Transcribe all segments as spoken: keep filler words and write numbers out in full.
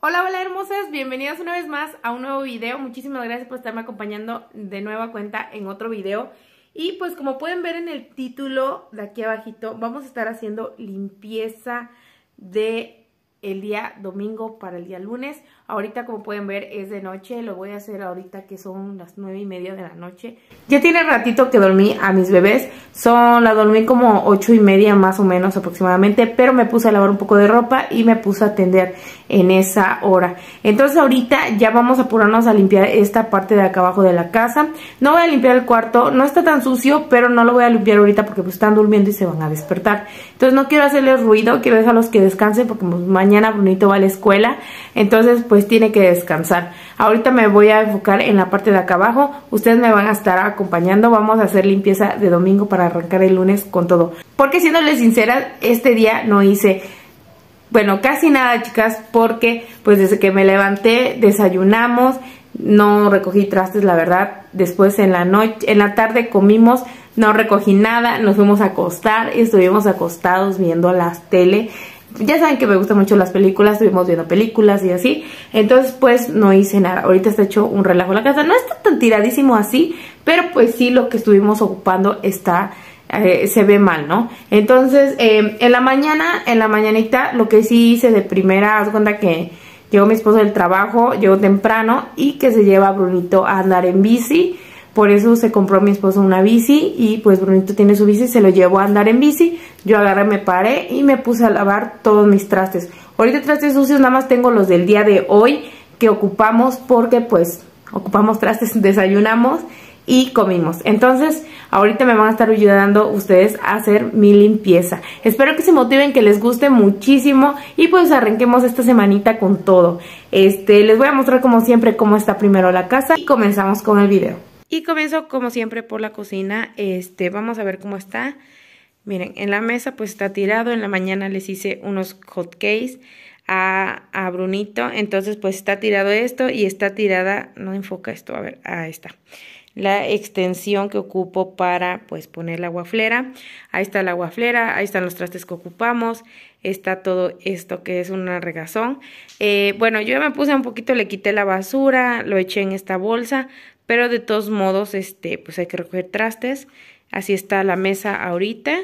Hola, hola hermosas, bienvenidas una vez más a un nuevo video. Muchísimas gracias por estarme acompañando de nueva cuenta en otro video. Y pues como pueden ver en el título de aquí abajito, vamos a estar haciendo limpieza de el día domingo para el día lunes. Ahorita como pueden ver es de noche, lo voy a hacer ahorita que son las nueve y media de la noche. Ya tiene ratito que dormí a mis bebés, son, la dormí como ocho y media más o menos aproximadamente, pero me puse a lavar un poco de ropa y me puse a atender en esa hora. Entonces ahorita ya vamos a apurarnos a limpiar esta parte de acá abajo de la casa. No voy a limpiar el cuarto, no está tan sucio, pero no lo voy a limpiar ahorita porque pues están durmiendo y se van a despertar. Entonces no quiero hacerles ruido, quiero dejarlos que descansen porque pues, mañana Brunito va a la escuela, entonces pues tiene que descansar. Ahorita me voy a enfocar en la parte de acá abajo, ustedes me van a estar acompañando, vamos a hacer limpieza de domingo para arrancar el lunes con todo. Porque siéndoles sincera, este día no hice, bueno, casi nada, chicas, porque pues desde que me levanté, desayunamos, no recogí trastes, la verdad. Después en la noche, en la tarde comimos, no recogí nada, nos fuimos a acostar, estuvimos acostados viendo las tele. Ya saben que me gustan mucho las películas, estuvimos viendo películas y así. Entonces pues no hice nada. Ahorita está hecho un relajo la casa. No está tan tiradísimo así, pero pues sí lo que estuvimos ocupando está... Eh, se ve mal, ¿no? Entonces, eh, en la mañana, en la mañanita, lo que sí hice de primera, haz cuenta que llegó mi esposo del trabajo, llegó temprano y que se lleva a Brunito a andar en bici. Por eso se compró mi esposo una bici y pues Brunito tiene su bici, se lo llevó a andar en bici. Yo agarré, me paré y me puse a lavar todos mis trastes. Ahorita trastes sucios nada más tengo los del día de hoy que ocupamos porque pues ocupamos trastes, desayunamos y comimos. Entonces ahorita me van a estar ayudando ustedes a hacer mi limpieza. Espero que se motiven, que les guste muchísimo y pues arranquemos esta semanita con todo. Este, les voy a mostrar como siempre cómo está primero la casa y comenzamos con el video. Y comienzo como siempre por la cocina. Este, vamos a ver cómo está. Miren, en la mesa pues está tirado. En la mañana les hice unos hot cakes a, a Brunito. Entonces pues está tirado esto y está tirada, no enfoca esto, a ver, ahí está. La extensión que ocupo para pues poner la guaflera. Ahí está la guaflera, ahí están los trastes que ocupamos, está todo esto que es una regazón. Eh, bueno, yo me puse un poquito, le quité la basura, lo eché en esta bolsa, pero de todos modos este pues hay que recoger trastes. Así está la mesa ahorita.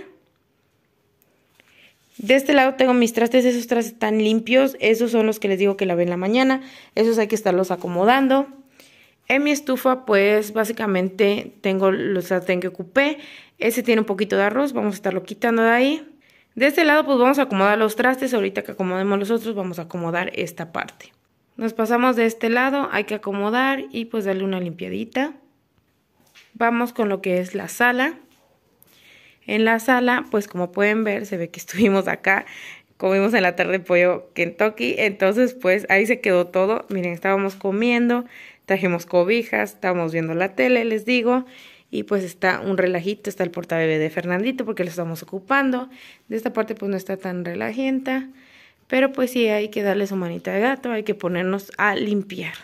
De este lado tengo mis trastes, esos trastes están limpios, esos son los que les digo que lavé en la mañana, esos hay que estarlos acomodando. En mi estufa pues básicamente tengo los sartén que ocupé, ese tiene un poquito de arroz, vamos a estarlo quitando de ahí. De este lado pues vamos a acomodar los trastes, ahorita que acomodemos los otros vamos a acomodar esta parte. Nos pasamos de este lado, hay que acomodar y pues darle una limpiadita. Vamos con lo que es la sala. En la sala pues como pueden ver se ve que estuvimos acá, comimos en la tarde pollo Kentucky, entonces pues ahí se quedó todo. Miren, estábamos comiendo, trajimos cobijas, estábamos viendo la tele, les digo, y pues está un relajito, está el portabebé de Fernandito porque lo estamos ocupando. De esta parte pues no está tan relajenta, pero pues sí hay que darle su manita de gato, hay que ponernos a limpiar.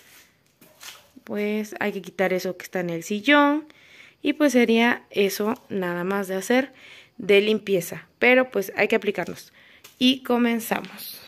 Pues hay que quitar eso que está en el sillón y pues sería eso nada más de hacer de limpieza, pero pues hay que aplicarnos. Y comenzamos.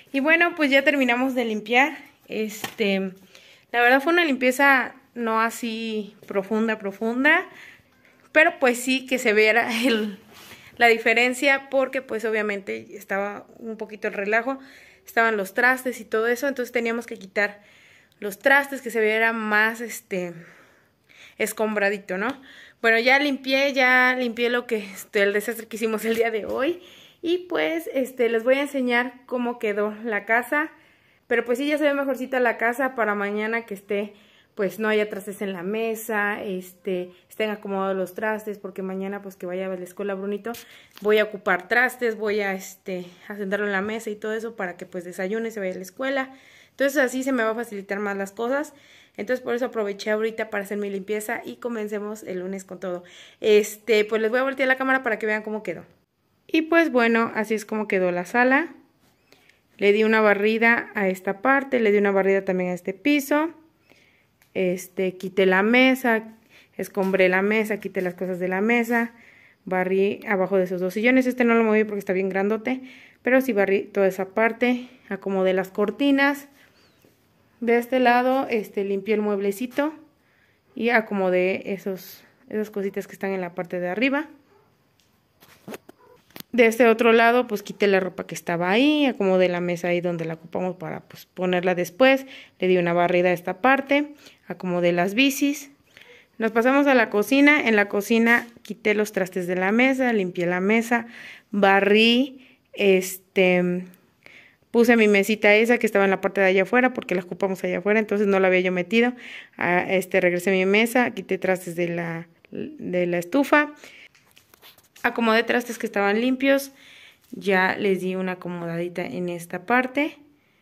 Y bueno, pues ya terminamos de limpiar. Este, la verdad fue una limpieza no así profunda, profunda, pero pues sí que se viera el, la diferencia, porque pues obviamente estaba un poquito el relajo, estaban los trastes y todo eso, entonces teníamos que quitar los trastes, que se viera más este escombradito, ¿no? Bueno, ya limpié, ya limpié lo que, este, el desastre que hicimos el día de hoy. Y pues, este, les voy a enseñar cómo quedó la casa. Pero pues sí, ya se ve mejorcita la casa para mañana que esté, pues no haya trastes en la mesa, este, estén acomodados los trastes, porque mañana pues que vaya a la escuela Brunito, voy a ocupar trastes, voy a, este, a sentarlo en la mesa y todo eso para que pues desayune y se vaya a la escuela. Entonces así se me va a facilitar más las cosas. Entonces por eso aproveché ahorita para hacer mi limpieza y comencemos el lunes con todo. Este, pues les voy a voltear la cámara para que vean cómo quedó. Y pues bueno, así es como quedó la sala. Le di una barrida a esta parte, le di una barrida también a este piso. Este, quité la mesa, escombré la mesa, quité las cosas de la mesa. Barrí abajo de esos dos sillones. Este no lo moví porque está bien grandote, pero sí barrí toda esa parte. Acomodé las cortinas. De este lado, este, limpié el mueblecito y acomodé esos, esas cositas que están en la parte de arriba. De este otro lado, pues quité la ropa que estaba ahí, acomodé la mesa ahí donde la ocupamos para pues, ponerla después. Le di una barrida a esta parte, acomodé las bicis. Nos pasamos a la cocina. En la cocina quité los trastes de la mesa, limpié la mesa, barrí, este... puse mi mesita esa que estaba en la parte de allá afuera porque la ocupamos allá afuera, entonces no la había yo metido. Ah, este, regresé a mi mesa, quité trastes de la, de la estufa. Acomodé trastes que estaban limpios. Ya les di una acomodadita en esta parte.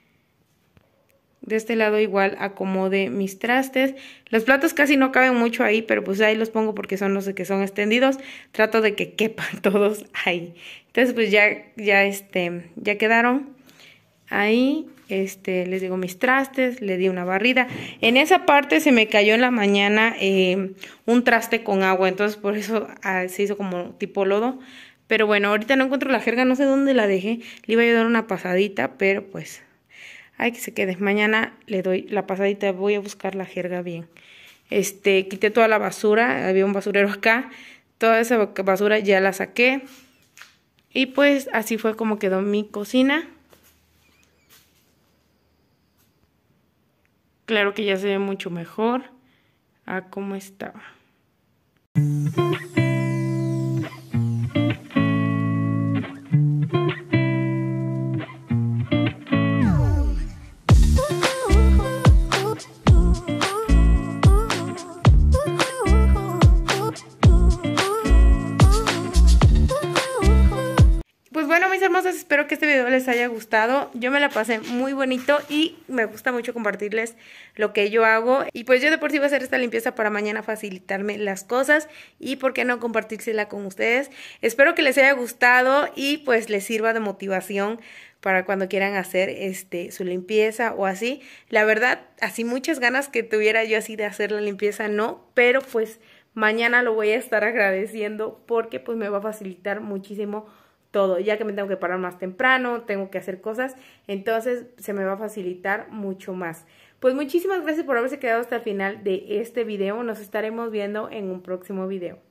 De este lado igual acomodé mis trastes. Los platos casi no caben mucho ahí, pero pues ahí los pongo porque son los que son extendidos. Trato de que quepan todos ahí. Entonces pues ya, ya, este, ya quedaron. Ahí, este, les digo mis trastes, le di una barrida. En esa parte se me cayó en la mañana eh, un traste con agua, entonces por eso ah, se hizo como tipo lodo. Pero bueno, ahorita no encuentro la jerga, no sé dónde la dejé. Le iba a dar una pasadita, pero pues, ay, que se quede. Mañana le doy la pasadita, voy a buscar la jerga bien. Este, quité toda la basura, había un basurero acá. Toda esa basura ya la saqué. Y pues así fue como quedó mi cocina. Claro que ya se ve mucho mejor a cómo estaba. Bueno, mis hermosas, espero que este video les haya gustado. Yo me la pasé muy bonito y me gusta mucho compartirles lo que yo hago. Y pues yo de por sí voy a hacer esta limpieza para mañana facilitarme las cosas y por qué no compartírsela con ustedes. Espero que les haya gustado y pues les sirva de motivación para cuando quieran hacer este su limpieza o así. La verdad, así muchas ganas que tuviera yo así de hacer la limpieza, no, pero pues mañana lo voy a estar agradeciendo porque pues me va a facilitar muchísimo todo, ya que me tengo que parar más temprano, tengo que hacer cosas, entonces se me va a facilitar mucho más. Pues muchísimas gracias por haberse quedado hasta el final de este video, nos estaremos viendo en un próximo video.